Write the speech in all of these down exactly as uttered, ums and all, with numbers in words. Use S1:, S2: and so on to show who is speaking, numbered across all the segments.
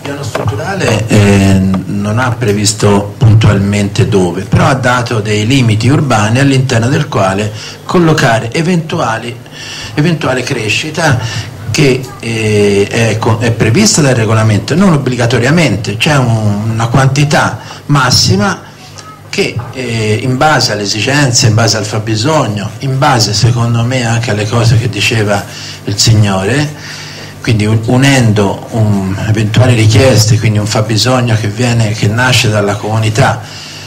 S1: piano strutturale eh, non ha previsto puntualmente dove, però ha dato dei limiti urbani all'interno del quale collocare eventuali, eventuale crescita che eh, è, è prevista dal regolamento, non obbligatoriamente, c'è un, una quantità massima che eh, in base alle esigenze, in base al fabbisogno, in base secondo me anche alle cose che diceva il Signore, quindi unendo un, eventuali richieste, quindi un fabbisogno che, viene, che nasce dalla comunità,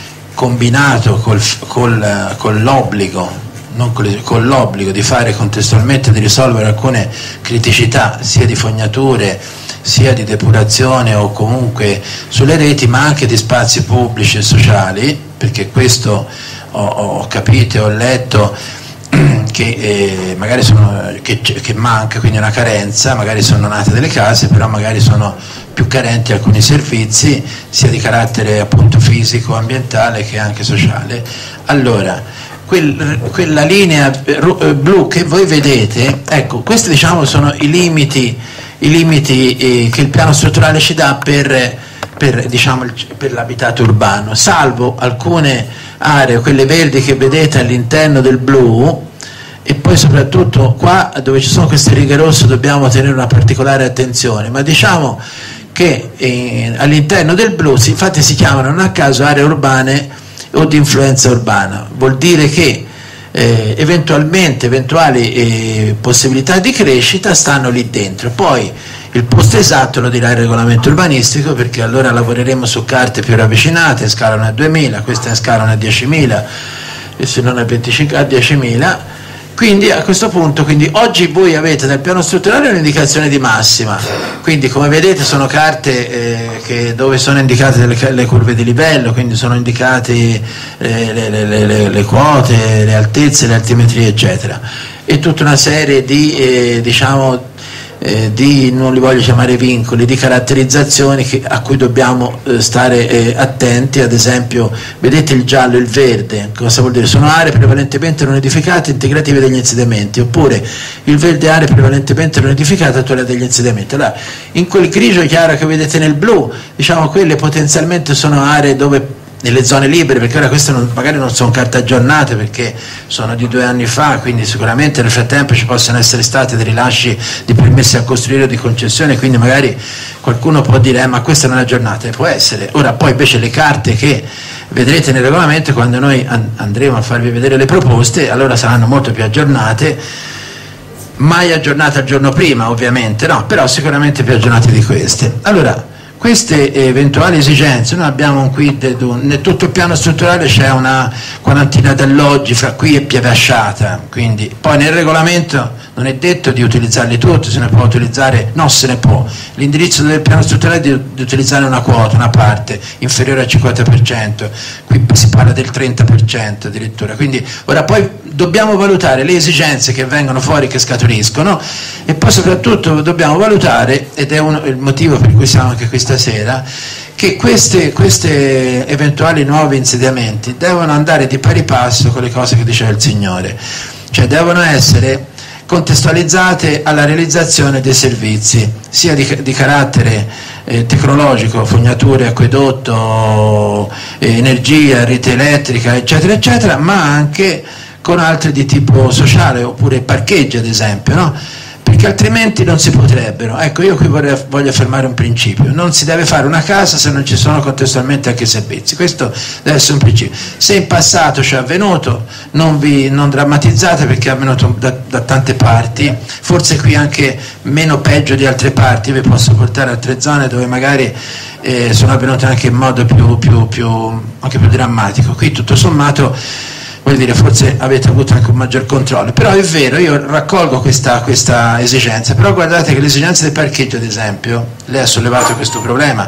S1: combinato col, col, con l'obbligo, non con, con l'obbligo di fare contestualmente, di risolvere alcune criticità sia di fognature, sia di depurazione o comunque sulle reti, ma anche di spazi pubblici e sociali, perché questo ho, ho capito e ho letto che eh, magari sono, che, che manca, quindi una carenza, magari sono nate delle case, però magari sono più carenti alcuni servizi, sia di carattere appunto fisico, ambientale che anche sociale. Allora, quel, quella linea blu che voi vedete, ecco, questi diciamo sono i limiti, i limiti eh, che il piano strutturale ci dà per, per, diciamo, per l'abitato urbano, salvo alcune aree, quelle verdi che vedete all'interno del blu, e poi soprattutto qua dove ci sono queste righe rosse dobbiamo tenere una particolare attenzione, ma diciamo che eh, all'interno del blu si, infatti si chiamano non a caso aree urbane o di influenza urbana, vuol dire che eh, eventualmente eventuali eh, possibilità di crescita stanno lì dentro. Poi il posto esatto lo dirà il regolamento urbanistico, perché allora lavoreremo su carte più ravvicinate, scalano a duemila, queste scalano a diecimila e se non a venticinque a diecimila. Quindi a questo punto, quindi oggi voi avete dal piano strutturale un'indicazione di massima, quindi come vedete sono carte eh, che, dove sono indicate le, le curve di livello, quindi sono indicate eh, le, le, le, le quote, le altezze, le altimetrie eccetera, e tutta una serie di eh, diciamo Eh, di, non li voglio chiamare vincoli, di caratterizzazioni che, a cui dobbiamo eh, stare eh, attenti. Ad esempio vedete il giallo e il verde, cosa vuol dire? Sono aree prevalentemente non edificate integrative degli insediamenti, oppure il verde aree prevalentemente non edificate attuali degli insediamenti. Allora, in quel grigio chiaro che vedete nel blu, diciamo quelle potenzialmente sono aree dove nelle zone libere, perché ora queste non, magari non sono carte aggiornate perché sono di due anni fa, quindi sicuramente nel frattempo ci possono essere stati dei rilasci di permessi a costruire o di concessione, quindi magari qualcuno può dire eh, ma questa non è aggiornata, e può essere. Ora poi invece le carte che vedrete nel regolamento, quando noi an- andremo a farvi vedere le proposte, allora saranno molto più aggiornate, mai aggiornate al giorno prima ovviamente, no, però sicuramente più aggiornate di queste. Allora, queste eventuali esigenze, noi abbiamo un quid, nel tutto il piano strutturale c'è una quarantina di alloggi fra qui e Piavasciata, quindi poi nel regolamento non è detto di utilizzarli tutti, se ne può utilizzare, no se ne può, l'indirizzo del piano strutturale è di, di utilizzare una quota, una parte inferiore al cinquanta per cento, qui si parla del trenta per cento addirittura, quindi ora poi dobbiamo valutare le esigenze che vengono fuori, che scaturiscono, e poi soprattutto dobbiamo valutare, ed è uno, il motivo per cui siamo anche qui stasera, che queste, queste eventuali nuovi insediamenti devono andare di pari passo con le cose che diceva il Signore, cioè devono essere contestualizzate alla realizzazione dei servizi, sia di, di carattere eh, tecnologico, fognature, acquedotto, eh, energia, rete elettrica, eccetera, eccetera, ma anche con altri di tipo sociale, oppure parcheggi ad esempio, no? Perché altrimenti non si potrebbero. Ecco, io qui vorrei, voglio affermare un principio: non si deve fare una casa se non ci sono contestualmente anche i servizi, questo deve essere un principio. Se in passato ci è avvenuto, non vi non drammatizzate, perché è avvenuto da, da tante parti, forse qui anche meno peggio di altre parti. Io vi posso portare altre zone dove magari eh, sono avvenute anche in modo più, più, più, anche più drammatico. Qui tutto sommato, voglio dire, forse avete avuto anche un maggior controllo, però è vero, io raccolgo questa, questa esigenza, però guardate che l'esigenza del parcheggio ad esempio, lei ha sollevato questo problema.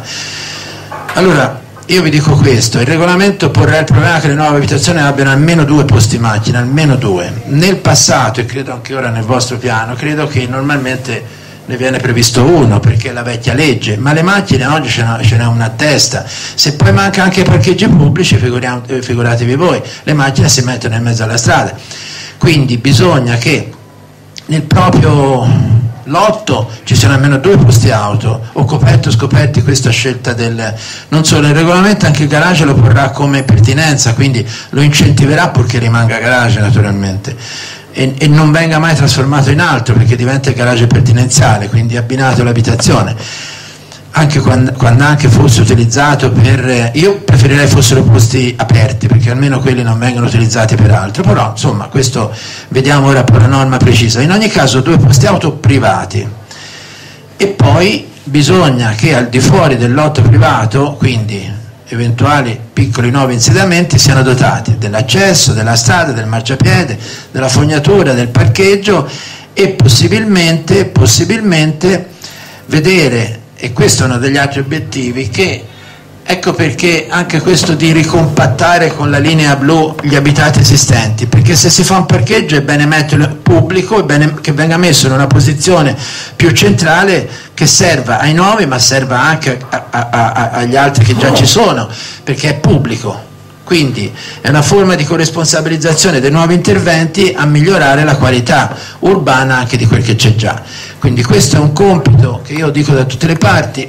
S1: Allora io vi dico questo: il regolamento porrà il problema che le nuove abitazioni abbiano almeno due posti macchina, almeno due. Nel passato, e credo anche ora nel vostro piano, credo che normalmente ne viene previsto uno, perché è la vecchia legge, ma le macchine oggi ce n'è una a testa. Se poi manca anche i parcheggi pubblici, figuratevi voi, le macchine si mettono in mezzo alla strada. Quindi bisogna che nel proprio l'otto ci siano almeno due posti auto, o coperto o scoperti, questa scelta del... non solo il regolamento, anche il garage lo porrà come pertinenza, quindi lo incentiverà purché rimanga garage naturalmente, e, e non venga mai trasformato in altro, perché diventa il garage pertinenziale, quindi abbinato all'abitazione. Anche quando, quando anche fosse utilizzato per, io preferirei fossero posti aperti, perché almeno quelli non vengono utilizzati per altro, però insomma questo vediamo ora per la norma precisa. In ogni caso due posti auto privati, e poi bisogna che al di fuori del lotto privato, quindi eventuali piccoli nuovi insediamenti, siano dotati dell'accesso, della strada, del marciapiede, della fognatura, del parcheggio, e possibilmente, possibilmente vedere, e questo è uno degli altri obiettivi, che ecco perché anche questo di ricompattare con la linea blu gli abitati esistenti, perché se si fa un parcheggio è bene metterlo pubblico, è bene che venga messo in una posizione più centrale, che serva ai nuovi ma serva anche a, a, a, agli altri che già ci sono, perché è pubblico. Quindi è una forma di corresponsabilizzazione dei nuovi interventi a migliorare la qualità urbana anche di quel che c'è già. Quindi questo è un compito che io dico da tutte le parti.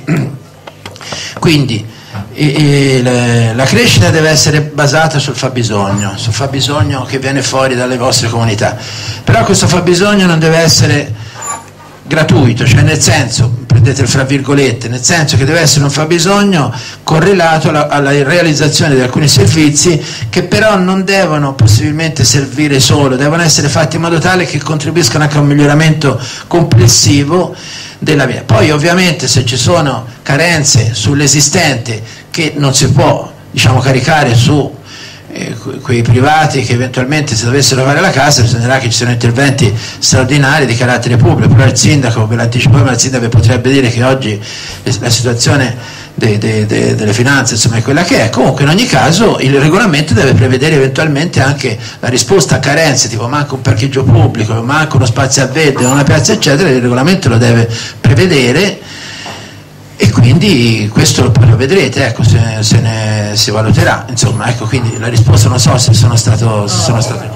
S1: Quindi e, e, la crescita deve essere basata sul fabbisogno, sul fabbisogno che viene fuori dalle vostre comunità. Però questo fabbisogno non deve essere gratuito, cioè nel senso, prendete fra virgolette, nel senso che deve essere un fabbisogno correlato alla, alla realizzazione di alcuni servizi, che però non devono possibilmente servire solo, devono essere fatti in modo tale che contribuiscano anche a un miglioramento complessivo della via. Poi ovviamente se ci sono carenze sull'esistente che non si può, diciamo, caricare su quei privati che eventualmente se dovessero fare la casa, bisognerà che ci siano interventi straordinari di carattere pubblico. Però il sindaco, ve l'anticipo, ma il sindaco potrebbe dire che oggi la situazione de, de, de, delle finanze insomma è quella che è. Comunque in ogni caso il regolamento deve prevedere eventualmente anche la risposta a carenze, tipo manca un parcheggio pubblico, manca uno spazio a verde, una piazza eccetera. Il regolamento lo deve prevedere, e quindi questo poi lo vedrete, ecco, se, se ne si valuterà, insomma, ecco, quindi la risposta non so se sono stato, se sono stato